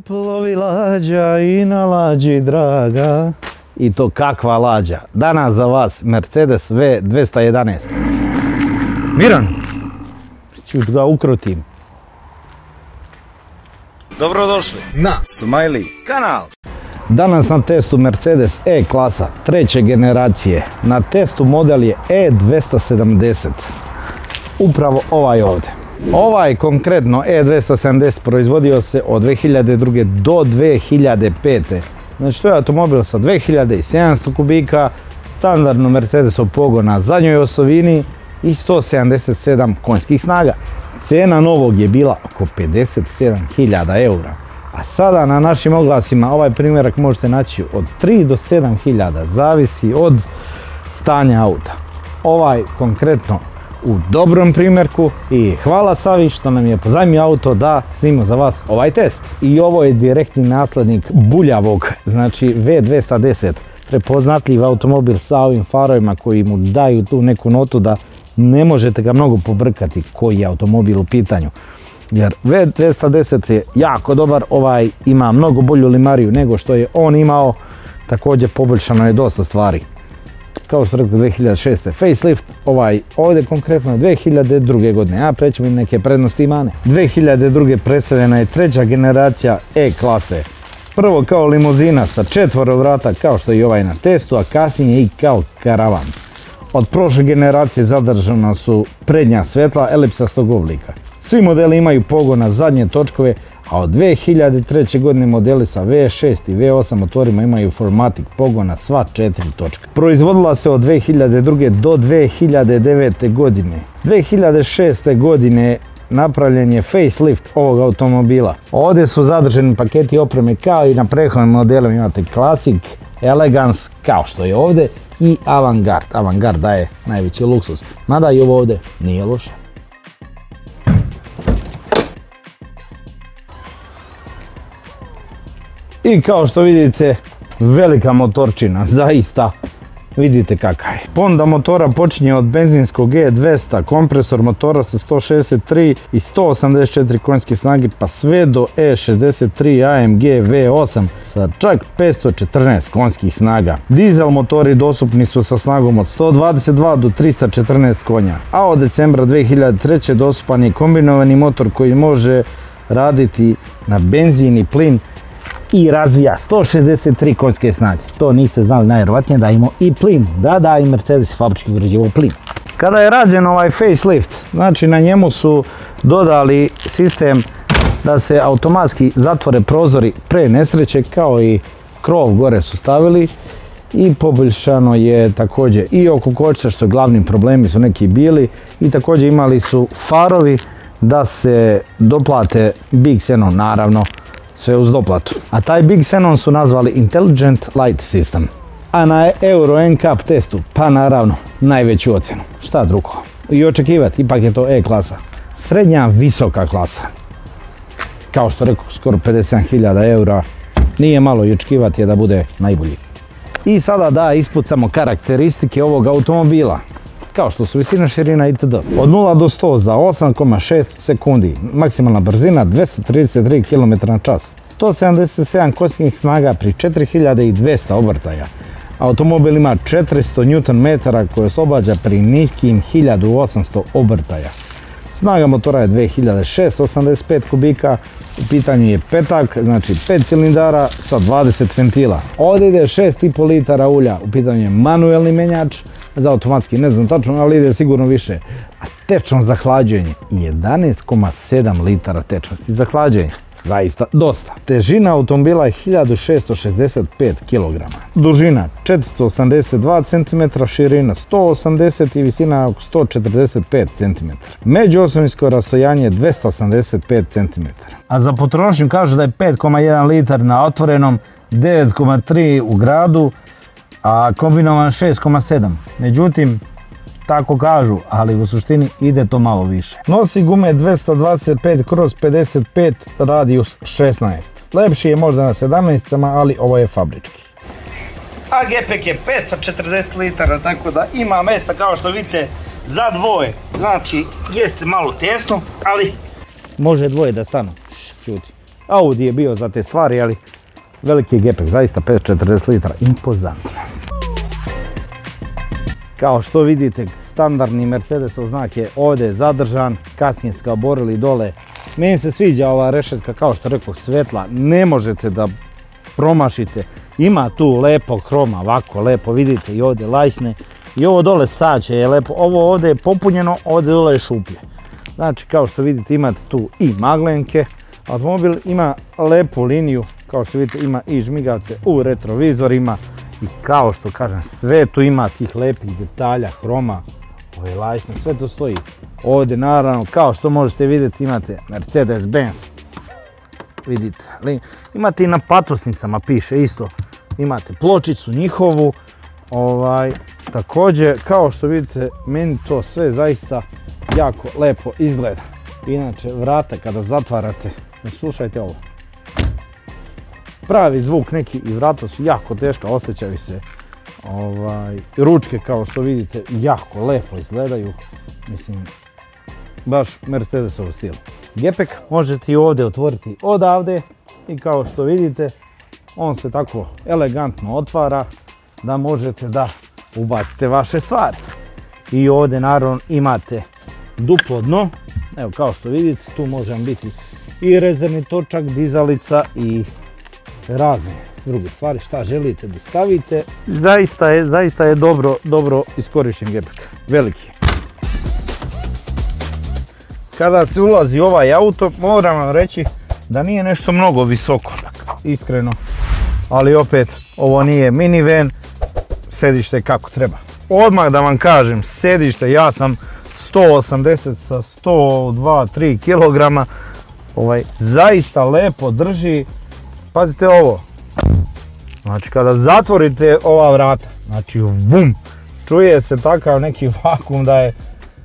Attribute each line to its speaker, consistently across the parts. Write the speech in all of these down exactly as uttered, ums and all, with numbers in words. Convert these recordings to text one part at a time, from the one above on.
Speaker 1: Plovi lađa i na lađi draga. I to kakva lađa. Danas za vas Mercedes V dvesta jedanaest. Miran, ću ga ukrotim.
Speaker 2: Dobrodošli na Smiley kanal.
Speaker 1: Danas na testu Mercedes E-klasa treće generacije. Na testu model je E dvesta sedamdeset. Upravo ovaj ovdje. Ovaj konkretno E dvesta sedamdeset proizvodio se od dve hiljade druge do dve hiljade pete. Znači to je automobil sa dve hiljade sedamsto kubika, standardno Mercedesov pogon na zadnjoj osovini i sto sedamdeset sedam konjskih snaga. Cijena novog je bila oko pedeset sedam hiljada eura. A sada na našim oglasima ovaj primjerak možete naći od tri do sedam hiljada, zavisi od stanja auta. Ovaj konkretno u dobrom primjerku i hvala Savi što nam je pozajmio auto da snimimo za vas ovaj test. I ovo je direktni naslednik buljavog, znači V dvesta deset. Prepoznatljiv automobil sa ovim farovima koji mu daju tu neku notu da ne možete ga mnogo pobrkati koji je automobil u pitanju. Jer V dvesta deset je jako dobar, ovaj ima mnogo bolju limariju nego što je on imao, također poboljšano je dosta stvari. Kao što rekao dve hiljade šeste facelift, ovaj ovdje konkretno dve hiljade druge godine, a prećemo im neke prednosti i mane. dve hiljade druge predstavljena je treća generacija E-klase. Prvo kao limuzina sa četvoro vrata kao što je i ovaj na testu, a kasnije i kao karavan. Od prošle generacije zadržana su prednja svjetla elipsastog oblika. Svi modeli imaju pogon na zadnje točkove, a od dve hiljade treće. godine modeli sa V šest i V osam motorima imaju Formatic pogon na sva četiri točka. Proizvodila se od dve hiljade druge. do dve hiljade devete. godine. dve hiljade šeste. godine napravljen je facelift ovog automobila. Ovdje su zadržani paketi opreme kao i na prethodnim modelima, imate Classic, Elegance kao što je ovdje i Avantgarde. Avantgarde daje najveći luksus, mada i ovo ovdje nije loše. I kao što vidite, velika motorčina, zaista vidite kakav je. Ponda motora počinje od benzinskog E dvesta, kompresor motora sa sto šezdeset tri i sto osamdeset četiri konjske snage pa sve do E šezdeset tri A M G V osam sa čak petsto četrnaest konjskih snaga. Dizel motori dostupni su sa snagom od sto dvadeset dva do tristo četrnaest konja, a od decembra dve hiljade treće. dostupan je kombinovani motor koji može raditi na benzin i plin i razvija sto šezdeset tri konjske snage. To niste znali najvjerojatnije da ima i plin. Da, da, i Mercedes fabrički ugrađivao plin. Kada je rađen ovaj facelift, znači na njemu su dodali sistem da se automatski zatvore prozori pre nesreće, kao i krov gore su stavili i poboljšano je također i oko kočica, što glavni problemi su neki bili, i također imali su farovi da se doplate Big Xenon, naravno sve uz doplatu. A taj Big Xenon su nazvali Intelligent Light System. A na Euro N C A P testu, pa naravno, najveću ocjenu. Šta drugo? I očekivati, ipak je to E-klasa. Srednja visoka klasa. Kao što rekao, skoro pedeset sedam hiljada eura. Nije malo i očekivati je da bude najbolji. I sada da ispucamo karakteristike ovog automobila. Kao što su visina, širina itd. Od nula do sto za osam zarez šest sekundi. Maksimalna brzina dvesta trideset tri kilometra na čas. sto sedamdeset sedam konjskih snaga pri četiri hiljade dvesta obrtaja. Automobil ima četiristo newton metara koje oslobađa pri niskim hiljadu osamsto obrtaja. Snaga motora je dve hiljade šeststo osamdeset pet kubika, u pitanju je petak, znači pet cilindara sa dvadeset ventila. Ovdje ide šest i pol litara ulja, u pitanju je manuelni menjač, za automatski ne znam tačno, ali ide sigurno više. A tečnost za hlađenje jedanaest zarez sedam litara tečnosti za hlađenje. Zaista dosta. Težina automobila je hiljadu šeststo šezdeset pet kilograma. Dužina četiristo osamdeset dva centimetra, širina sto osamdeset i visina oko sto četrdeset pet centimetara. Međuosovinsko rastojanje je dvesta osamdeset pet centimetara. A za potrošnju kažu da je pet zarez jedan litar na otvorenom, devet zarez tri u gradu, a kombinovan šest zarez sedam. Međutim, tako kažu, ali u suštini ide to malo više. Nosi gume dvesta dvadeset pet kroz pedeset pet, radijus šesnaest. Lepši je možda na sedamnaesticama, ali ovo je fabrički.
Speaker 2: A G P K je petsto četrdeset litara, tako da ima mjesta kao što vidite za dvoje. Znači, jeste malo tesno, ali
Speaker 1: može dvoje da stanu. Čuti. Audi je bio za te stvari, ali veliki gepek, zaista petsto četrdeset litara, impozantno. Kao što vidite, standardni Mercedesov znak je ovdje zadržan, kasnije su ga oborili dole. Meni se sviđa ova rešetka, kao što rekao, svetla, ne možete da promašite. Ima tu lepo kroma, ovako lepo, vidite i ovdje lajsne. I ovo dole sače je lepo, ovo ovdje je popunjeno, ovdje dole je šuplje. Znači, kao što vidite, imate tu i maglenke. Automobil ima lepu liniju, kao što vidite, ima i žmigavce u retrovizorima. I kao što kažem, sve tu ima tih lepih detalja, hroma, ove lajsne, sve to stoji. Ovdje naravno, kao što možete vidjeti, imate Mercedes-Benz. Vidite, imate i na patosnicama, piše isto. Imate pločicu njihovu. Ovaj, također, kao što vidite, meni to sve zaista jako lepo izgleda. Inače, vrata kada zatvarate, slušajte ovo. Pravi zvuk neki i vrata su jako teška, osjećaju se. Ovaj, ručke, kao što vidite, jako lepo izgledaju. Mislim, baš Mercedesov stil. Gepek možete i ovdje otvoriti odavde i kao što vidite, on se tako elegantno otvara da možete da ubacite vaše stvari. I ovdje naravno imate duplo dno, evo kao što vidite, tu može vam biti i rezervni točak, dizalica i razne druge stvari, šta želite da stavite. Zaista je, zaista je dobro, dobro iskorišten gepek, veliki. Kada se ulazi u ovaj auto, moram vam reći da nije nešto mnogo visoko, iskreno, ali opet ovo nije minivan, sedište kako treba. Odmah da vam kažem, sedište, ja sam sto osamdeset sa sto dva do tri kilograma, ovaj, zaista lepo drži. Pazite ovo, znači kada zatvorite ova vrata, znači vum, čuje se takav neki vakum da je, e,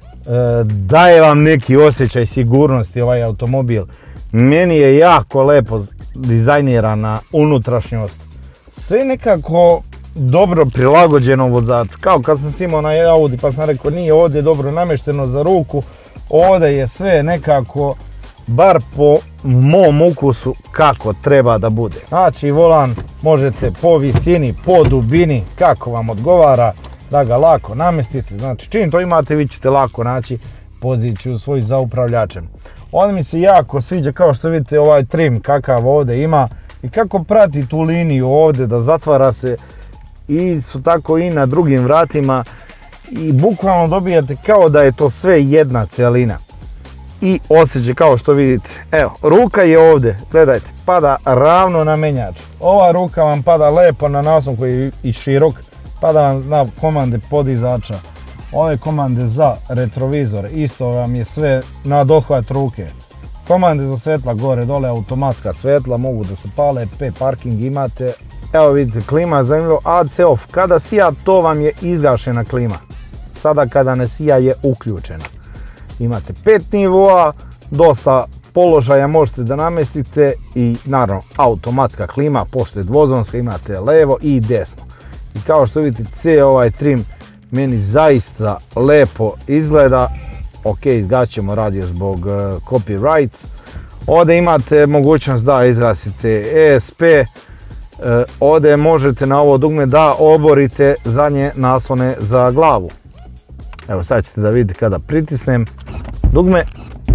Speaker 1: daje vam neki osjećaj sigurnosti ovaj automobil. Meni je jako lepo dizajnirana unutrašnjost, sve nekako dobro prilagođeno vozaču. Kao kad sam imao na Audi pa sam rekao nije ovdje dobro namješteno za ruku, ovdje je sve nekako bar po mom ukusu kako treba da bude. Znači volan možete po visini, po dubini, kako vam odgovara da ga lako namestite. Znači čim to imate vi ćete lako naći poziciju svoju za upravljačem. On mi se jako sviđa, kao što vidite ovaj trim kakav ovdje ima i kako prati tu liniju ovdje da zatvara se i su tako i na drugim vratima i bukvalno dobijate kao da je to sve jedna celina. I osjećaj kao što vidite, evo, ruka je ovdje, gledajte, pada ravno na menjač. Ova ruka vam pada lepo na naslon koji je i širok, pada vam na komande podizača. Ove komande za retrovizor, isto vam je sve na dohvat ruke. Komande za svetla gore, dole, automatska svetla, mogu da se pale, P parking imate. Evo vidite, klima je zanimljivo, A C off, kada sija to vam je izgašena klima. Sada kada ne sija je uključena. Imate pet nivoa, dosta položaja možete da namestite i naravno automatska klima, pošto je dvozonska, imate levo i desno. I kao što vidite, cijel ovaj trim meni zaista lepo izgleda. Ok, izgasit ćemo radio zbog uh, copyright. Ovdje imate mogućnost da izgasite E S P. Uh, ovdje možete na ovo dugme da oborite zadnje naslone za glavu. Evo sad ćete da vidite kada pritisnem dugme,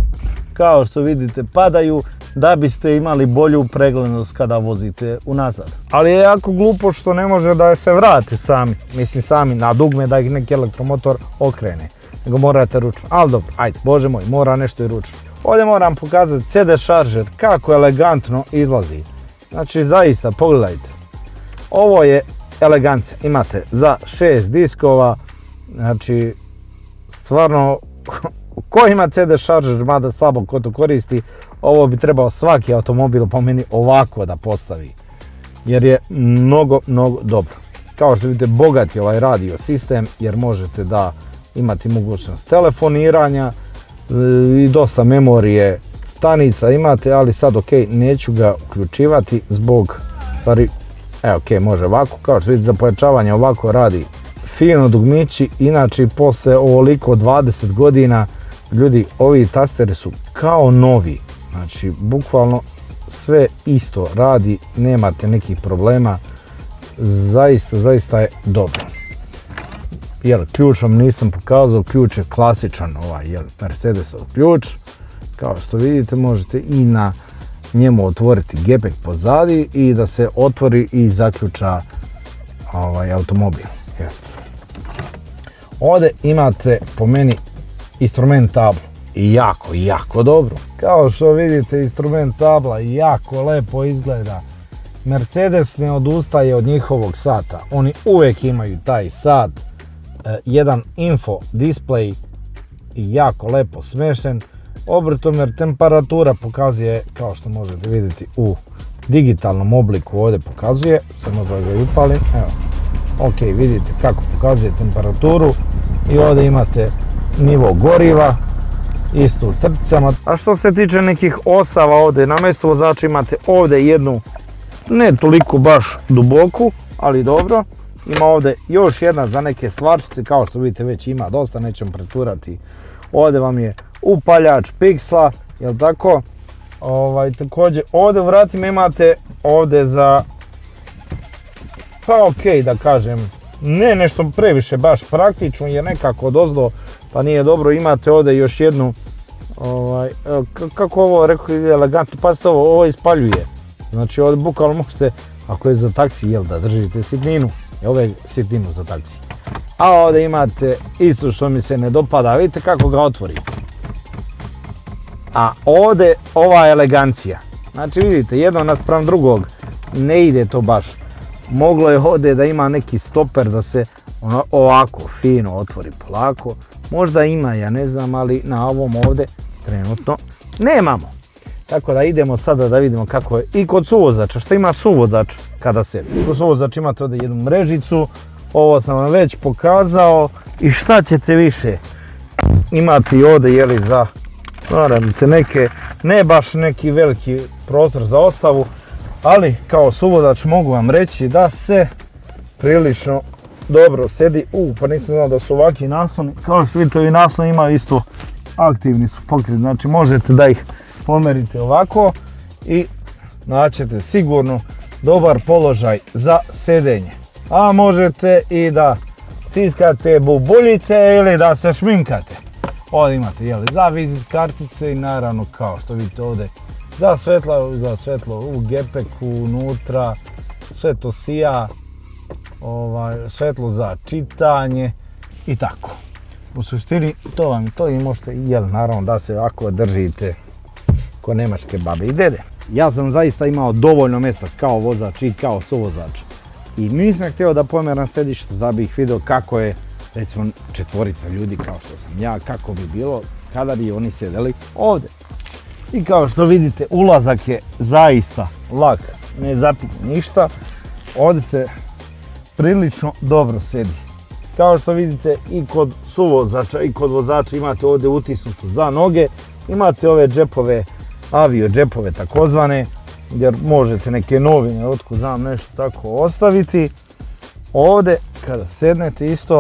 Speaker 1: kao što vidite padaju da biste imali bolju preglednost kada vozite unazad. Ali je jako glupo što ne može da se vrati sami, mislim sami na dugme da ih neki elektromotor okrene, nego morate ručno. Ali dobro, ajde, bože moj, mora nešto i ručno. Ovdje moram pokazati C D šaržer, kako elegantno izlazi. Znači zaista, pogledajte. Ovo je elegancija, imate za šest diskova, znači stvarno, ko ima C D šaržer, mada slabo ko to koristi, ovo bi trebao svaki automobil po meni ovako da postavi. Jer je mnogo, mnogo dobro. Kao što vidite, bogat je ovaj radio sistem, jer možete da imate mogućnost telefoniranja i dosta memorije stanica imate, ali sad ok, neću ga uključivati zbog stvari, evo ok, može ovako, kao što vidite za pojačavanje ovako radi fino dugmići. Inače posle ovoliko dvadeset godina, ljudi, ovi tasteri su kao novi, znači bukvalno sve isto radi, nemate nekih problema, zaista, zaista je dobro. Jel, ključ vam nisam pokazao, ključ je klasičan ovaj, jel, Mercedesov ključ. Kao što vidite, možete i na njemu otvoriti gepek pozadi i da se otvori i zaključa ovaj, automobil. Jest. Ovdje imate po meni instrument tablu. I jako, jako dobro. Kao što vidite, instrument tabla jako lepo izgleda. Mercedes ne odustaje od njihovog sata. Oni uvijek imaju taj sat. E, jedan info display i jako lepo smešten. Obrtomer temperatura pokazuje, kao što možete vidjeti, u digitalnom obliku ovdje pokazuje. Samo da ga upalim. Evo. Ok, vidite kako pokazuje temperaturu. I ovdje imate nivo goriva. Isto u crticama. A što se tiče nekih osava ovdje, na mjestu vozača imate ovdje jednu, ne toliko baš duboku, ali dobro. Ima ovdje još jedna za neke stvarčice, kao što vidite već ima dosta, nećemo preturati. Ovdje vam je upaljač piksla, jel tako? Ovaj, također ovdje u vratima imate ovdje za, pa ok da kažem, ne nešto previše baš praktično, jer nekako odozdo pa nije dobro. Imate ovdje još jednu, ovaj, kako ovo rekao, elegantno, pazite ovo, ovo ispaljuje. Znači ovdje bukvalno možete, ako je za taksi, jel da držite sitninu, ovo je sitninu za taksi. A ovdje imate isto što mi se ne dopada, vidite kako ga otvori. A ovdje ova elegancija, znači vidite, jedno naspram drugog, ne ide to baš. Moglo je ovdje da ima neki stoper da se ono, ovako fino otvori polako. Možda ima, ja ne znam, ali na ovom ovdje trenutno nemamo. Tako da idemo sada da vidimo kako je i kod suvozača. Šta ima suvozač kada se? Kod suvozača imate ovdje jednu mrežicu. Ovo sam vam već pokazao. I šta ćete više imati ovdje, jeli, za naravite neke, ne baš neki veliki prostor za ostavu, ali kao suvozač mogu vam reći da se prilično dobro sedi. U, pa nisam znao da su ovakvi nasloni. Kao što vidite, ovi nasloni imaju isto aktivni su pokret, znači možete da ih pomerite ovako i naćete sigurno dobar položaj za sedenje. A možete i da stiskate bubuljice ili da se šminkate. Ovdje imate, jeli, za vizit kartice i naravno, kao što vidite ovdje, za svetlo, za svetlo u gepeku unutra, sve to sija, ovaj, svetlo za čitanje i tako. U suštini to vam to i možete, jel, naravno da se ovako držite ko nemačke babe i dede. Ja sam zaista imao dovoljno mjesta kao vozač i kao suvozač. I nisam htio da pomeram sedište da bih vidio kako je, recimo, četvorica ljudi kao što sam ja, kako bi bilo kada bi oni sjedeli ovdje. I kao što vidite, ulazak je zaista lak, ne zapinje ništa. Ovdje se prilično dobro sedi. Kao što vidite, i kod suvozača i kod vozača imate ovdje utisnuto za noge. Imate ove džepove, avio džepove takozvane, jer možete neke novine, otkud znam, nešto tako ostaviti. Ovdje kada sednete isto,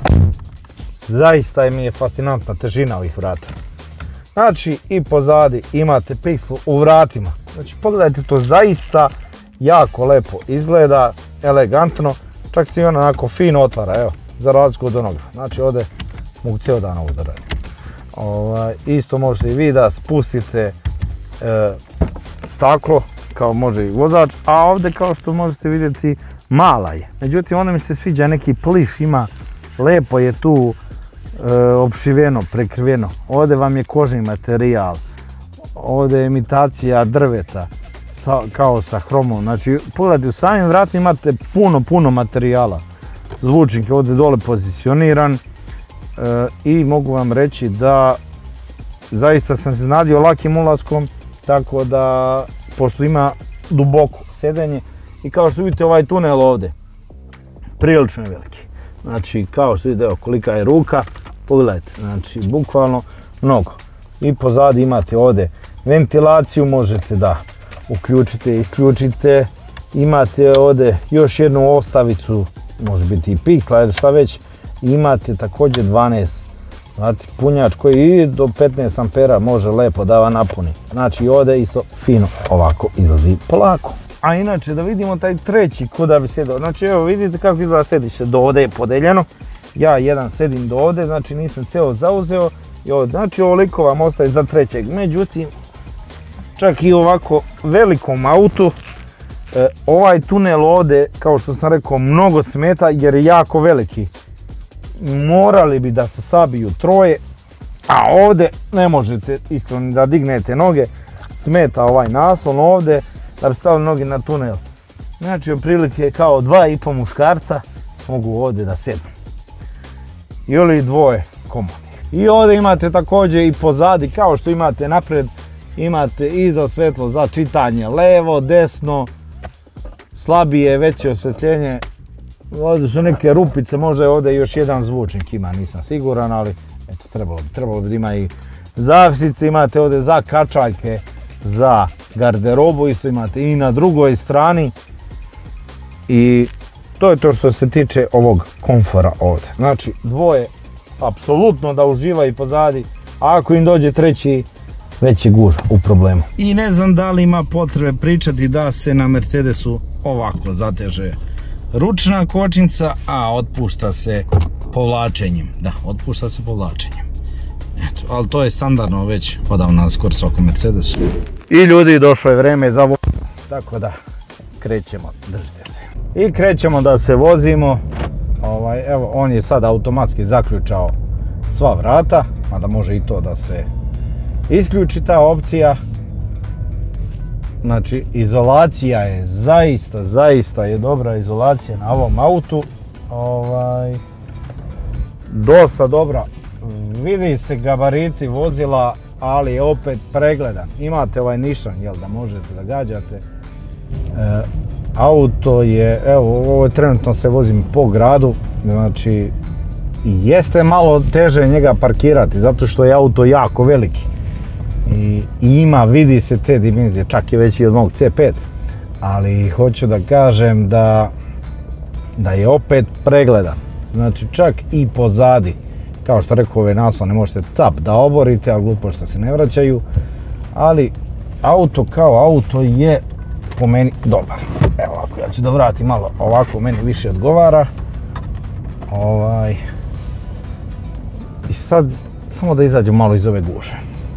Speaker 1: zaista mi je fascinantna težina ovih vrata. Znači i pozadi imate piksel u vratima. Znači pogledajte, to zaista jako lepo izgleda, elegantno. Čak se i ono onako fino otvara, evo, za razliku od onoga. Znači ovdje mogu cijel dan ovo da radim. Ovaj, isto možete i vi da spustite e, staklo, kao može i vozač, a ovdje kao što možete vidjeti mala je. Međutim, onda mi se sviđa neki pliš, ima, lepo je tu e, opšiveno, prekriveno. Ovdje vam je kožni materijal, ovdje je imitacija drveta, sa, kao sa hromom. Znači, pogledajte, u samim vratima imate puno, puno materijala. Zvučnik je ovdje dole pozicioniran e, i mogu vam reći da zaista sam se znadio lakim ulaskom, tako da, pošto ima duboko sedenje i kao što vidite ovaj tunel ovdje, prilično je veliki. Znači, kao što vidite, evo kolika je ruka, pogledajte, znači, bukvalno mnogo. I pozadi imate ovdje ventilaciju, možete da uključite i isključite. Imate ovdje još jednu ostavicu, može biti i piksla ili šta već. Imate također dvanaest Znate, punjač koji i do petnaest ampera može lepo da va napuni. Znači ovdje isto fino ovako izlazi polako. A inače da vidimo taj treći kuda bi sjedao. Znači evo vidite kako izgleda sedište, do ovdje je podeljeno. Ja jedan sedim do ovdje, znači nisam ceo zauzeo. I ovdje, znači ovoliko vam ostaje za trećeg. Međutim, čak i ovako velikom autu, e, ovaj tunel ovdje, kao što sam rekao, mnogo smeta jer je jako veliki. Morali bi da se sabiju troje, a ovdje ne možete iskreno da dignete noge, smeta ovaj naslon ovdje da bi stavili noge na tunel. Znači otprilike kao dva i po muškarca mogu ovdje da sjednu. Ili dvoje komodnih. I ovdje imate također i pozadi, kao što imate napred, imate iza svetlo za čitanje, levo, desno, slabije, veće osvjetljenje. Ovdje su neke rupice, možda je ovdje još jedan zvučnik ima, nisam siguran, ali eto, trebalo bi, trebalo bi da ima i zavisice, imate ovdje za kačaljke, za garderobu, isto imate i na drugoj strani. I to je to što se tiče ovog komfora ovdje. Znači, dvoje apsolutno da uživa i pozadi, a ako im dođe treći, već je gužva u problemu. I ne znam da li ima potrebe pričati da se na Mercedesu ovako zateže ručna kočnica, a otpušta se povlačenjem. Da, otpušta se povlačenjem. Eto, ali to je standardno već odavno skoro svakom Mercedesu. I ljudi, došlo je vreme za vožnju. Tako da, krećemo, držite se. I krećemo da se vozimo. Ovaj, evo, on je sad automatski zaključao sva vrata, mada može i to da se isključi ta opcija. Znači, izolacija je zaista, zaista je dobra izolacija na ovom autu. Ovaj, dosta dobra. Vidi se gabariti vozila, ali je opet pregledan. Imate ovaj nišan, jel, da možete da gađate. E, auto je, evo, ovo trenutno se vozim po gradu, znači jeste malo teže njega parkirati, zato što je auto jako veliki. I, i ima, vidi se te dimenzije, čak je veći od mog C pet, ali hoću da kažem da, da je opet pregledan. Znači čak i pozadi, kao što rekao, ove naslone možete tap da oborite, a glupo što se ne vraćaju, ali auto kao auto je po meni dobar. Evo ovako, ja ću da vratim malo, ovako meni više odgovara. Ovaj. I sad samo da izađem malo iz ove gužve.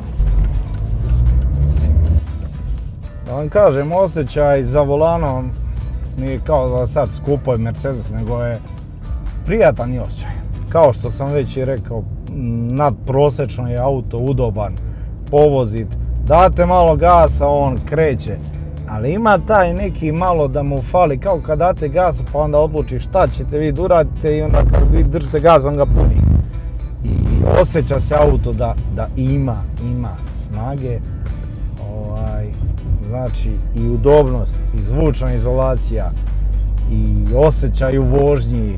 Speaker 1: Da vam kažem, osjećaj za volanom nije kao da sad skupo je Mercedes, nego je prijatan i osjećaj. Kao što sam već i rekao, nadprosečno je auto udoban, povozit, date malo gasa, on kreće. Ali ima taj neki malo da mu fali, kao kad date gas pa onda odluči šta ćete vi da uradite i onda kad vi držite gas on ga puni. I osjeća se auto da, da ima, ima snage, ovaj, znači i udobnost, i zvučna izolacija, i osjećaj u vožnji,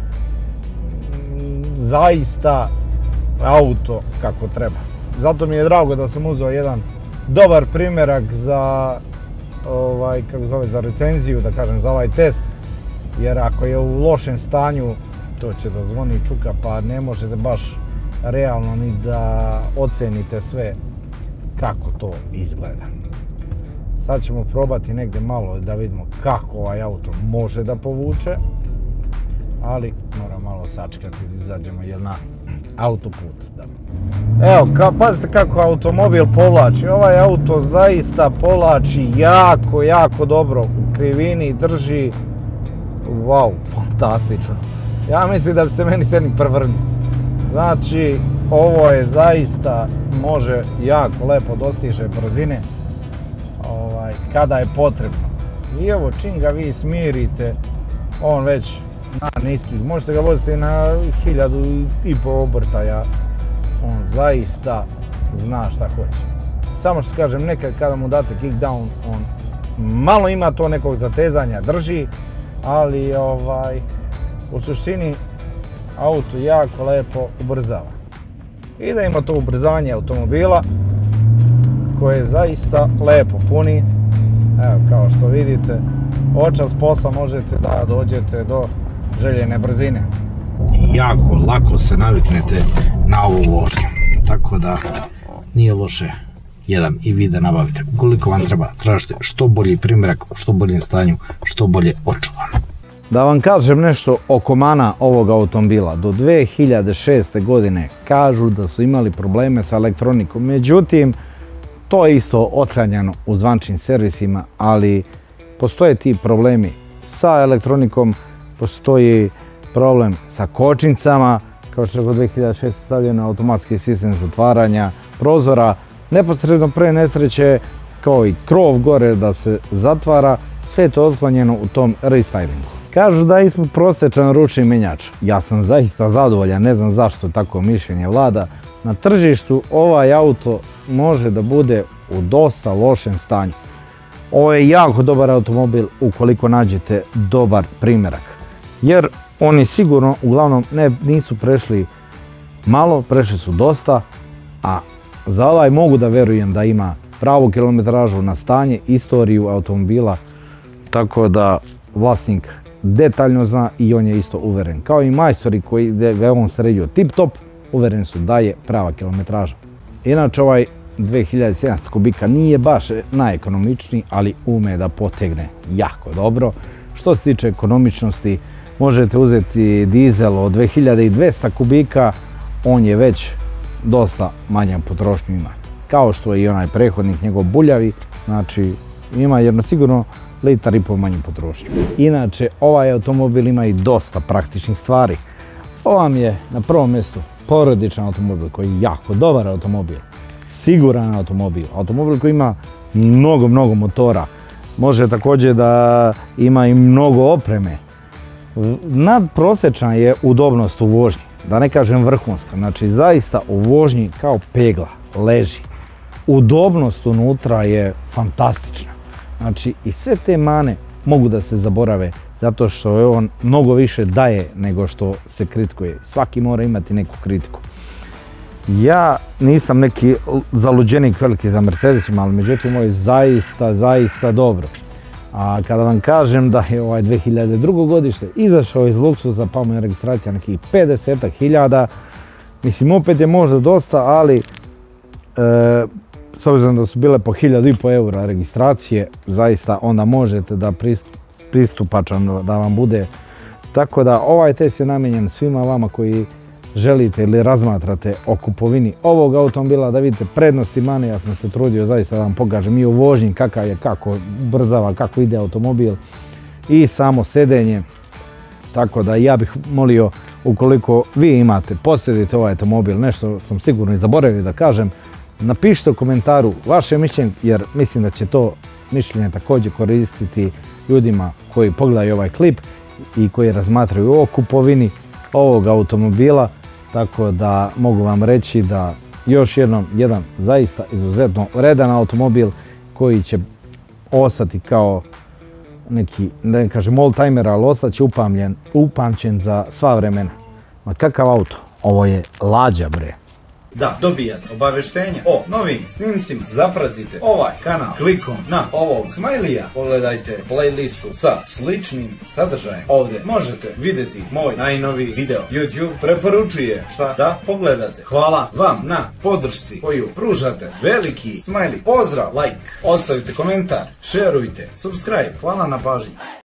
Speaker 1: zaista auto kako treba. Zato mi je drago da sam uzeo jedan dobar primjerak za ovaj, kako zove, za recenziju, da kažem, za ovaj test, jer ako je u lošem stanju, to će da zvoni i čuka, pa ne možete baš realno ni da ocenite sve kako to izgleda. Sad ćemo probati negdje malo da vidimo kako ovaj auto može da povuče, ali moram malo sačekati da izađemo jel na autoput. Da. Evo, ka, pazite kako automobil povlači. Ovaj auto zaista povlači jako, jako dobro. U krivini drži. Wow, fantastično. Ja mislim da bi se meni sednik prevrnuo. Znači, ovo je zaista, može jako lepo dostiže brzine ovaj, kada je potrebno. I evo, čim ga vi smirite, on već na niskih, možete ga voziti na hiljadu i po obrtaja, on zaista zna šta hoće. Samo što kažem, nekad kada mu date kickdown, on malo ima to nekog zatezanja, drži, ali ovaj, u suštini auto jako lepo ubrzava. I da ima to ubrzanje automobila koje zaista lepo puni. Evo, kao što vidite, očas posla možete da dođete do željene brzine. jako lako se naviknete na ovu vožnju. Tako da nije loše jedan i vi da nabavite. Ukoliko vam treba, tražite što bolji primjerak, u što boljem stanju, što bolje očuvano. Da vam kažem nešto oko mana ovog automobila. Do dve hiljade šeste. godine kažu da su imali probleme sa elektronikom. Međutim, to je isto otklanjano u zvančnim servisima, ali postoje ti problemi sa elektronikom, postoji problem sa kočnicama, kao što je od dve hiljade šeste. stavljen automatski sistem zatvaranja prozora, neposredno pre nesreće, kao i krov gore da se zatvara, sve je to otklanjeno u tom restylingu. Kažu da je ispod prosječan ručni menjač. Ja sam zaista zadovoljan, ne znam zašto tako mišljenje vlada. Na tržištu ovaj auto može da bude u dosta lošem stanju. Ovo je jako dobar automobil ukoliko nađete dobar primjerak. Jer oni sigurno uglavnom ne, nisu prešli malo, prešli su dosta, a za ovaj mogu da verujem da ima pravu kilometražu na stanje, istoriju automobila, tako da vlasnik detaljno zna i on je isto uveren. Kao i majstori koji ga on sredio tip top, uveren su da je prava kilometraža. Inače ovaj dve hiljade sedamsto kubika nije baš najekonomičniji, ali ume da potegne jako dobro. Što se tiče ekonomičnosti, možete uzeti dizel od dve hiljade dvesta kubika, on je već dosta manjan potrošnju ima. Kao što je i onaj prethodnik njegov buljavi, znači ima jedno sigurno litar i pol manju potrošnju. Inače, ovaj automobil ima i dosta praktičnih stvari. Ovo vam je na prvom mjestu porodičan automobil koji je jako dobar automobil, siguran automobil, automobil koji ima mnogo, mnogo motora. Može također da ima i mnogo opreme. Nadprosječna je udobnost u vožnji, da ne kažem vrhunska, znači zaista u vožnji kao pegla leži. Udobnost unutra je fantastična. Znači i sve te mane mogu da se zaborave zato što je on mnogo više daje nego što se kritikuje. Svaki mora imati neku kritiku. Ja nisam neki zaluđenik veliki za Mercedesima, ali međutim ovo je zaista, zaista dobro. A kada vam kažem da je ovaj dve hiljade drugo. godište izašao iz luksuza pa mu je registracija nekih pedeset hiljada, mislim opet je možda dosta, ali e, s obzirom da su bile po hiljadu i po eura registracije, zaista onda možete da pristupačan da vam bude. Tako da ovaj test je namijenjen svima vama koji želite ili razmatrate o kupovini ovog automobila, da vidite prednosti mane. Ja sam se trudio zaista da vam pokažem i u vožnji kakav je, kako brzava, kako ide automobil i samo sedenje. Tako da ja bih molio, ukoliko vi imate, posjedite ovaj automobil, nešto sam sigurno i zaboravio da kažem, napišite u komentaru vaše mišljenje, jer mislim da će to mišljenje također koristiti ljudima koji pogledaju ovaj klip i koji razmatraju o kupovini ovog automobila. Tako da mogu vam reći da još jednom jedan zaista izuzetno vredan automobil koji će ostati kao neki, da ne kažem oldtimer, ali ostaće upamćen za sva vremena. Ma kakav auto? Ovo je lađa bre.
Speaker 3: Da dobijate obavještenja o novim snimcima, zapratite ovaj kanal klikom na ovog smajlija. Pogledajte playlistu sa sličnim sadržajem. Ovdje možete vidjeti moj najnoviji video. YouTube preporučuje šta da pogledate. Hvala vam na podršci koju pružate. Veliki smajli, pozdrav, like, ostavite komentar, šerujte, subscribe. Hvala na pažnji.